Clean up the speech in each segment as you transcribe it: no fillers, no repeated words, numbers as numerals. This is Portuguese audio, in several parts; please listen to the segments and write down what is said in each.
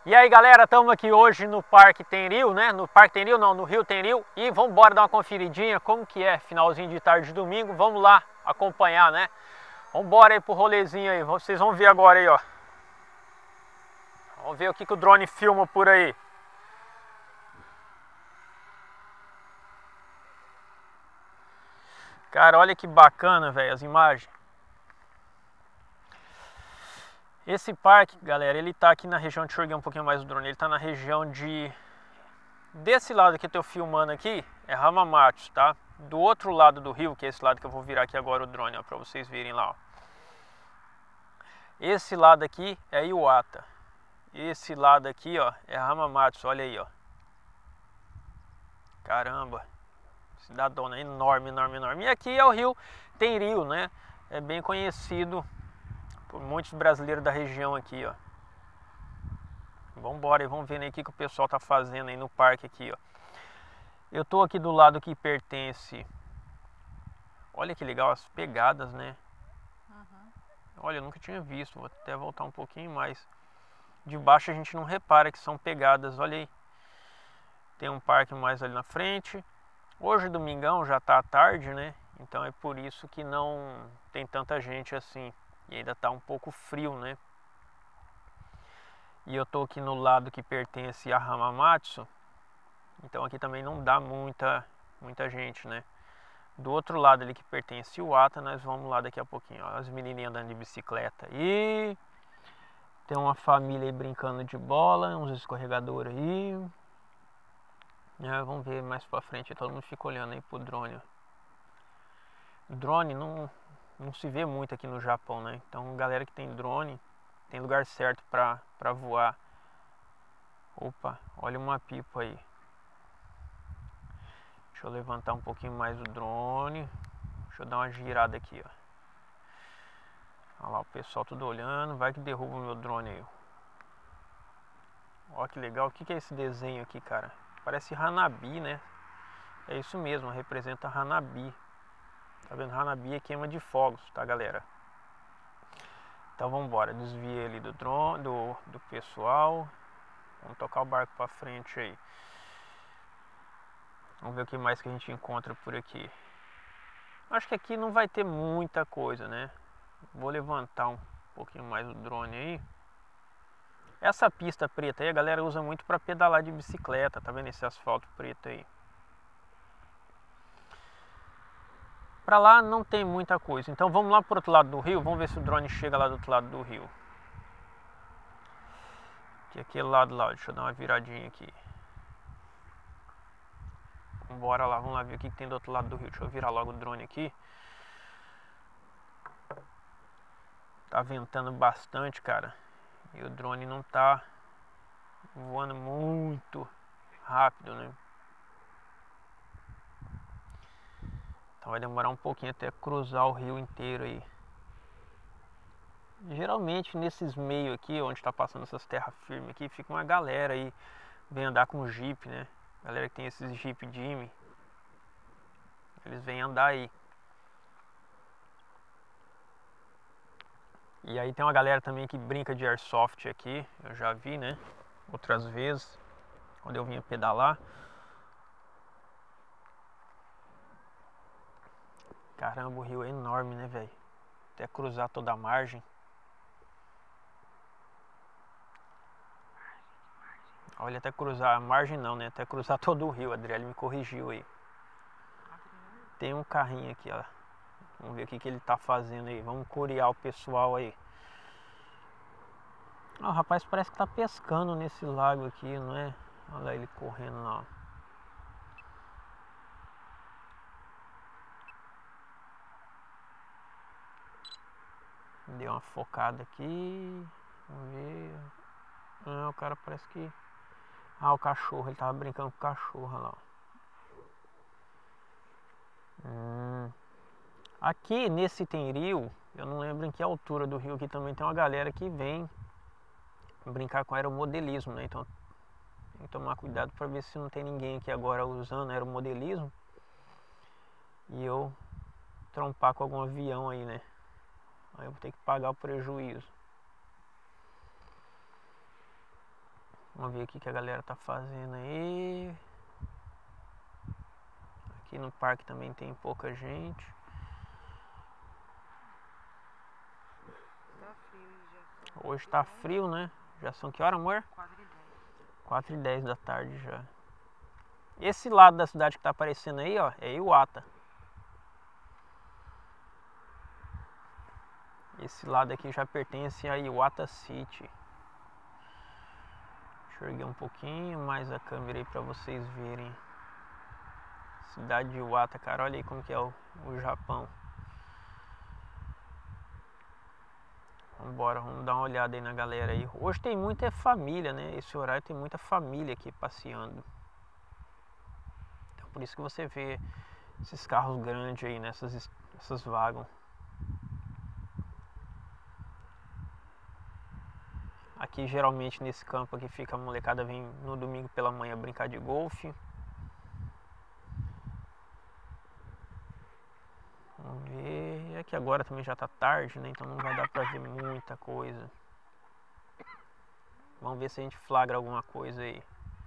E aí galera, estamos aqui hoje no Parque Tenril, né? No Parque Tenril não, no Rio Tenril. E vamos embora dar uma conferidinha como que é finalzinho de tarde de domingo. Vamos lá acompanhar, né? Vamos embora aí pro rolezinho aí, vocês vão ver agora aí, ó. Vamos ver o que o drone filma por aí. Cara, olha que bacana, velho, as imagens. Esse parque, galera, ele tá aqui na região, deixa eu erguer um pouquinho mais o drone, ele tá na região de... Desse lado que eu tô filmando aqui, é Hamamatsu, tá? Do outro lado do rio, que é esse lado que eu vou virar aqui agora o drone, ó, pra vocês verem lá, ó. Esse lado aqui é Iwata. Esse lado aqui, ó, é Hamamatsu, olha aí, ó. Caramba, cidadona enorme, enorme, enorme. E aqui é o rio Tenril, né? É bem conhecido por muitos brasileiros da região aqui, ó. Vamos embora e vamos ver aí o que o pessoal tá fazendo aí no parque aqui, ó. Eu tô aqui do lado que pertence... Olha que legal as pegadas, né? Olha, eu nunca tinha visto, vou até voltar um pouquinho mais. De baixo a gente não repara que são pegadas, olha aí. Tem um parque mais ali na frente. Hoje, domingão, já tá à tarde, né? Então é por isso que não tem tanta gente assim. E ainda tá um pouco frio, né? E eu tô aqui no lado que pertence a Hamamatsu. Então aqui também não dá muita gente, né? Do outro lado ali que pertence o Iwata, nós vamos lá daqui a pouquinho, ó. As menininhas andando de bicicleta aí. Tem uma família aí brincando de bola, uns escorregadores aí. Vamos ver mais pra frente, todo mundo fica olhando aí pro drone, ó. Drone não se vê muito aqui no Japão, né? Então galera que tem drone, tem lugar certo pra voar. Opa, olha uma pipa aí. Deixa eu levantar um pouquinho mais o drone. Deixa eu dar uma girada aqui, ó. Olha lá o pessoal tudo olhando. Vai que derruba o meu drone aí. Olha que legal. O que é esse desenho aqui, cara? Parece Hanabi, né? É isso mesmo, representa Hanabi. Tá vendo? Hanabi é queima de fogos, tá, galera? Então vamos embora. Desvia ali do drone, do pessoal. Vamos tocar o barco pra frente aí. Vamos ver o que mais que a gente encontra por aqui. Acho que aqui não vai ter muita coisa, né? Vou levantar um pouquinho mais o drone aí. Essa pista preta aí a galera usa muito para pedalar de bicicleta. Tá vendo esse asfalto preto aí? Pra lá não tem muita coisa. Então vamos lá pro outro lado do rio. Vamos ver se o drone chega lá do outro lado do rio. Que é aquele lado lá. Deixa eu dar uma viradinha aqui. Bora lá, vamos lá ver o que tem do outro lado do rio. Deixa eu virar logo o drone aqui. Tá ventando bastante, cara. E o drone não tá voando muito rápido, né? Então vai demorar um pouquinho até cruzar o rio inteiro aí. Geralmente nesses meios aqui, onde tá passando essas terras firmes aqui, fica uma galera aí, vem andar com Jeep, né? Galera que tem esses Jeep Jimmy, eles vêm andar aí. E aí tem uma galera também que brinca de airsoft aqui, eu já vi, né? Outras vezes, quando eu vinha pedalar. Caramba, o rio é enorme, né, velho? Até cruzar toda a margem. Olha, até cruzar a margem não, né? Até cruzar todo o rio, a Adriele me corrigiu aí. Tem um carrinho aqui, ó. Vamos ver o que ele tá fazendo aí. Vamos curiar o pessoal aí. Ah, o rapaz parece que tá pescando nesse lago aqui, não é? Olha lá ele correndo lá. Deu uma focada aqui. Vamos ver. Ah, o cara parece que... Ah, o cachorro, ele tava brincando com o cachorro, olha lá. Aqui nesse Tenril, eu não lembro em que altura do rio aqui também tem uma galera que vem brincar com aeromodelismo, né? Então tem que tomar cuidado para ver se não tem ninguém aqui agora usando aeromodelismo e eu trompar com algum avião aí, né? Aí eu vou ter que pagar o prejuízo. Vamos ver o que a galera tá fazendo aí. Aqui no parque também tem pouca gente. Tá frio já. Hoje tá frio, né? Já são que hora, amor? 4h10. 4h10 da tarde já. Esse lado da cidade que tá aparecendo aí, ó, é Iwata. Esse lado aqui já pertence a Iwata City. Enxerguei um pouquinho mais a câmera aí pra vocês verem. Cidade de Iwata, cara, olha aí como que é o Japão. Vambora, vamos dar uma olhada aí na galera aí. Hoje tem muita família, né? Esse horário tem muita família aqui passeando. Então por isso que você vê esses carros grandes aí, né? Essas vagons. Aqui geralmente nesse campo aqui fica a molecada, vem no domingo pela manhã brincar de golfe. Vamos ver. Aqui agora também já tá tarde, né? Então não vai dar pra ver muita coisa. Vamos ver se a gente flagra alguma coisa aí.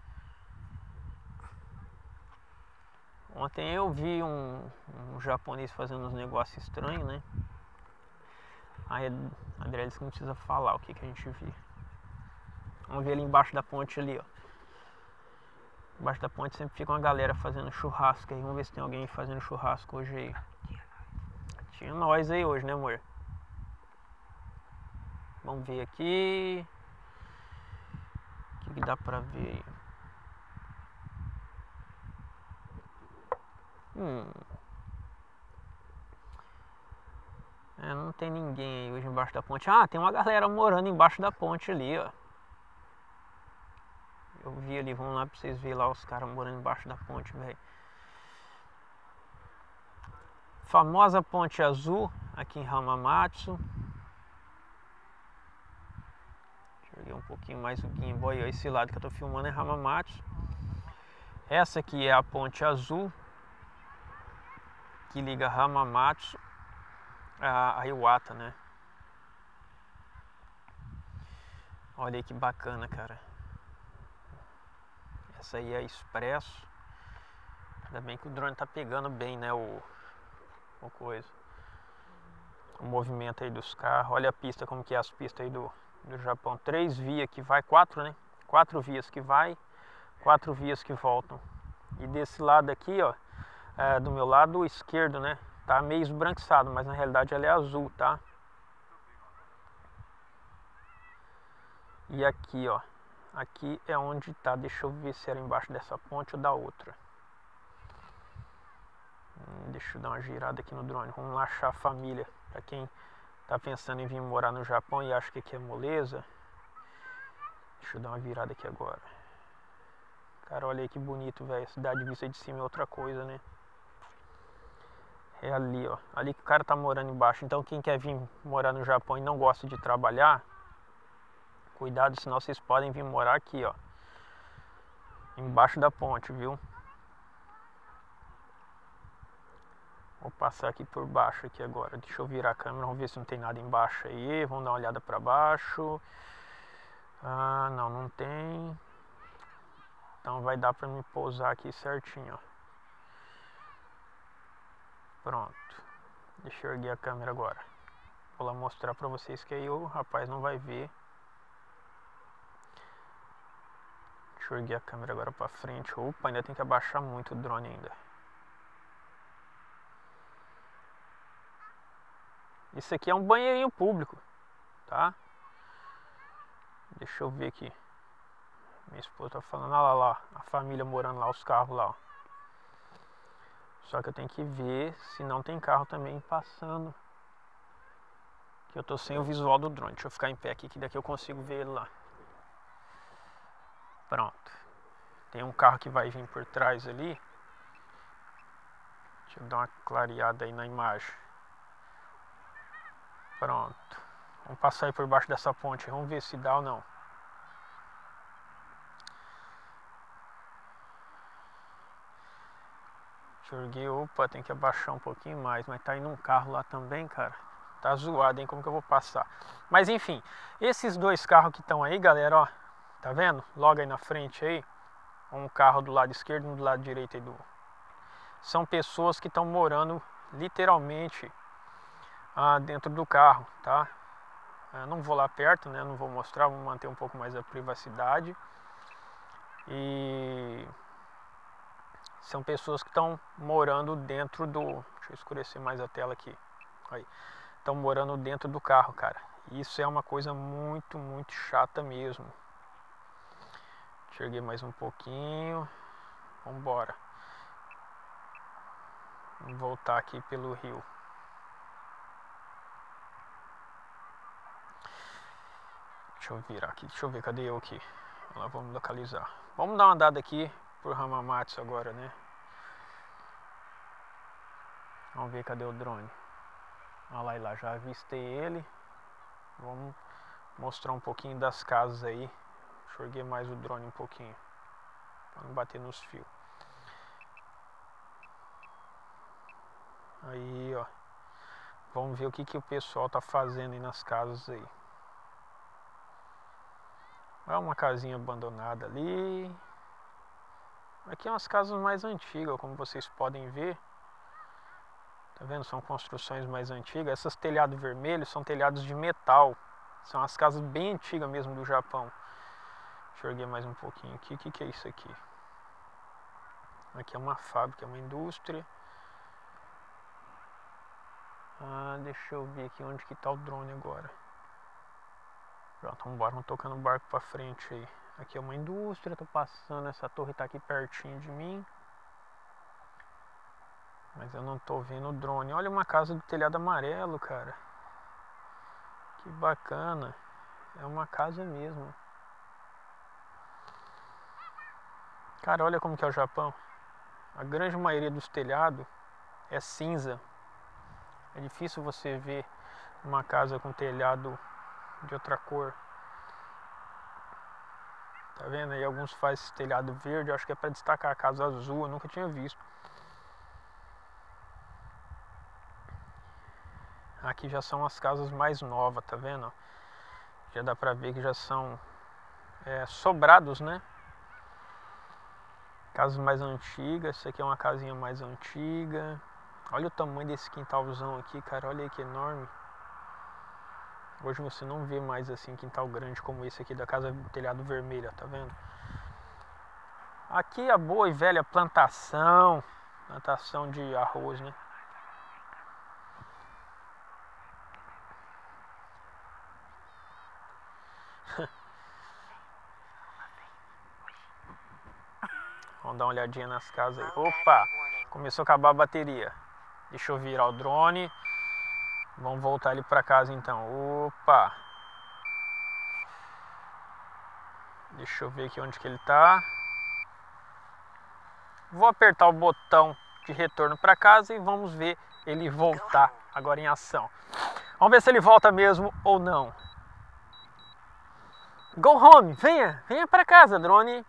Ontem eu vi um japonês fazendo uns negócios estranhos, né? Aí a Adriana disse que não precisa falar o que a gente viu. Vamos ver ali embaixo da ponte ali, ó. Embaixo da ponte sempre fica uma galera fazendo churrasco aí. Vamos ver se tem alguém fazendo churrasco hoje aí. Tinha nós aí hoje, né, amor? Vamos ver aqui. O que dá pra ver aí? Não tem ninguém aí hoje embaixo da ponte. Ah, tem uma galera morando embaixo da ponte ali, ó. Eu vi ali, vamos lá pra vocês verem lá os caras morando embaixo da ponte, velho. Famosa Ponte Azul aqui em Hamamatsu. Joguei um pouquinho mais o gimbal aí, ó. Esse lado que eu tô filmando é Hamamatsu. Essa aqui é a Ponte Azul que liga Hamamatsu a Iwata, né? Olha aí que bacana, cara. Essa aí é a Expresso. Ainda bem que o drone tá pegando bem, né? O movimento aí dos carros. Olha a pista, como que é as pistas aí do Japão. 3 vias que vai, 4, né? 4 vias que vai, 4 vias que voltam. E desse lado aqui, ó, do meu lado esquerdo, né? Tá meio esbranquiçado, mas na realidade ela é azul, tá? E aqui, ó. Aqui é onde tá. Deixa eu ver se era embaixo dessa ponte ou da outra. Deixa eu dar uma girada aqui no drone. Vamos lá achar a família. Pra quem tá pensando em vir morar no Japão e acha que aqui é moleza. Deixa eu dar uma virada aqui agora. Cara, olha aí que bonito, velho. A cidade vista de cima é outra coisa, né? É ali, ó. Ali que o cara tá morando embaixo. Então quem quer vir morar no Japão e não gosta de trabalhar, cuidado, senão vocês podem vir morar aqui, ó. Embaixo da ponte, viu? Vou passar aqui por baixo aqui agora. Deixa eu virar a câmera, vamos ver se não tem nada embaixo aí. Vamos dar uma olhada pra baixo. Ah, não tem. Então vai dar pra me pousar aqui certinho, ó. Pronto. Deixa eu erguer a câmera agora. Vou lá mostrar pra vocês que aí o rapaz não vai ver. Deixa eu erguer a câmera agora pra frente. Opa, ainda tem que abaixar muito o drone ainda. Isso aqui é um banheirinho público, tá? Deixa eu ver aqui. Minha esposa tá falando, olha lá, a família morando lá, os carros lá, ó. Só que eu tenho que ver se não tem carro também passando. Que eu tô sem o visual do drone. Deixa eu ficar em pé aqui que daqui eu consigo ver ele lá. Pronto. Tem um carro que vai vir por trás ali. Deixa eu dar uma clareada aí na imagem. Pronto. Vamos passar aí por baixo dessa ponte. Vamos ver se dá ou não. Joguei, opa, tem que abaixar um pouquinho mais, mas tá indo um carro lá também, cara. Tá zoado, hein? Como que eu vou passar? Mas enfim, esses dois carros que estão aí, galera, ó, Tá vendo? Logo aí na frente aí, um carro do lado esquerdo e um do lado direito aí São pessoas que estão morando literalmente dentro do carro, tá? Eu não vou lá perto, né? Não vou mostrar, vou manter um pouco mais a privacidade. E são pessoas que estão morando dentro do... Deixa eu escurecer mais a tela aqui. Aí. Estão morando dentro do carro, cara. Isso é uma coisa muito, muito chata mesmo. Enxerguei mais um pouquinho. Vambora. Vamos voltar aqui pelo rio. Deixa eu virar aqui. Deixa eu ver, cadê eu aqui? Lá, vamos localizar. Vamos dar uma andada aqui por Hamamatsu agora, né? Vamos ver, cadê o drone? Olha lá, já avistei ele. Vamos mostrar um pouquinho das casas aí. Enxerguei mais o drone um pouquinho, para não bater nos fios. Aí, ó. Vamos ver o que o pessoal tá fazendo aí nas casas aí. Olha uma casinha abandonada ali. Aqui é umas casas mais antigas, como vocês podem ver. Tá vendo? São construções mais antigas. Esses telhados vermelhos são telhados de metal. São as casas bem antigas mesmo do Japão. Enxerguei mais um pouquinho aqui. O que é isso aqui? Aqui é uma fábrica, é uma indústria. Deixa eu ver aqui onde que tá o drone agora. Pronto, vamos tocando o barco pra frente aí. Aqui é uma indústria, tô passando, essa torre tá aqui pertinho de mim. Mas eu não tô vendo o drone. Olha uma casa do telhado amarelo, cara. Que bacana. É uma casa mesmo. Cara, olha como que é o Japão. A grande maioria dos telhados é cinza. É difícil você ver uma casa com telhado de outra cor. Tá vendo aí? Alguns fazem esse telhado verde. Acho que é para destacar a casa azul. Eu nunca tinha visto. Aqui já são as casas mais novas, tá vendo? Já dá pra ver que já são sobrados, né? Casas mais antigas. Essa aqui é uma casinha mais antiga. Olha o tamanho desse quintalzão aqui, cara. Olha aí que enorme. Hoje você não vê mais assim quintal grande como esse aqui da casa do telhado vermelha, tá vendo? Aqui a boa e velha plantação de arroz, né? Vamos dar uma olhadinha nas casas aí. Opa! Começou a acabar a bateria. Deixa eu virar o drone. Vamos voltar ele para casa então. Opa! Deixa eu ver aqui onde que ele tá. Vou apertar o botão de retorno para casa e vamos ver ele voltar agora em ação. Vamos ver se ele volta mesmo ou não. Go home! Venha para casa, drone.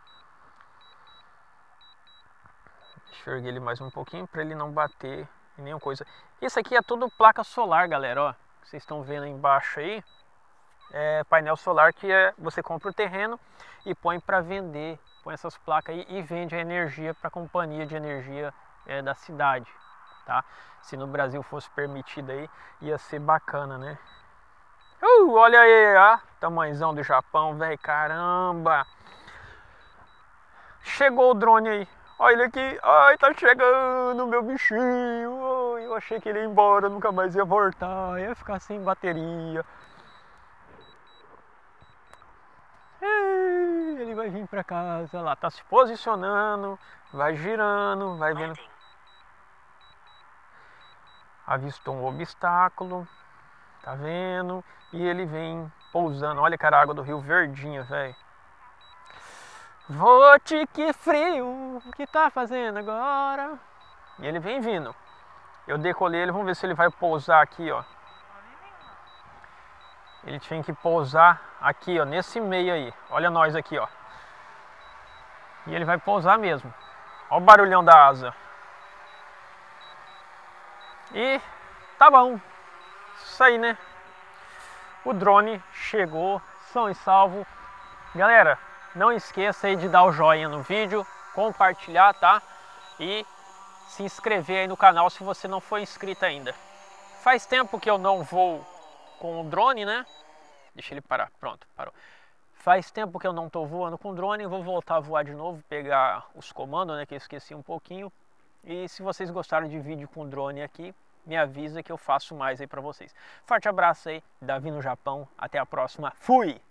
Enxerguei ele mais um pouquinho para ele não bater em nenhuma coisa. Isso aqui é tudo placa solar, galera, ó. Vocês estão vendo aí embaixo aí. É painel solar que você compra o terreno e põe para vender. Põe essas placas aí e vende a energia para a companhia de energia da cidade, tá? Se no Brasil fosse permitido aí, ia ser bacana, né? Olha aí, ó, tamanhozão do Japão, velho, caramba! Chegou o drone aí. Olha ele aqui, ai, tá chegando meu bichinho. Ai, eu achei que ele ia embora, nunca mais ia voltar, ia ficar sem bateria. Ele vai vir pra casa lá, tá se posicionando, vai girando, vai vendo. Avistou um obstáculo, tá vendo? E ele vem pousando. Olha, cara, a água do rio verdinha, velho. Vote, que frio que tá fazendo agora. E ele vem vindo. Eu decolei ele, vamos ver se ele vai pousar aqui, ó. Ele tinha que pousar aqui, ó, nesse meio aí. Olha nós aqui, ó. E ele vai pousar mesmo. Olha o barulhão da asa. E tá bom. Isso aí, né? O drone chegou, são e salvo, Galera, não esqueça aí de dar o joinha no vídeo, compartilhar, tá? E se inscrever aí no canal se você não for inscrito ainda. Faz tempo que eu não vou com o drone, né? Deixa ele parar, pronto, parou. Faz tempo que eu não tô voando com drone, vou voltar a voar de novo, pegar os comandos, né, que eu esqueci um pouquinho. E se vocês gostaram de vídeo com drone aqui, me avisa que eu faço mais aí pra vocês. Forte abraço aí, Davi no Japão, até a próxima, fui!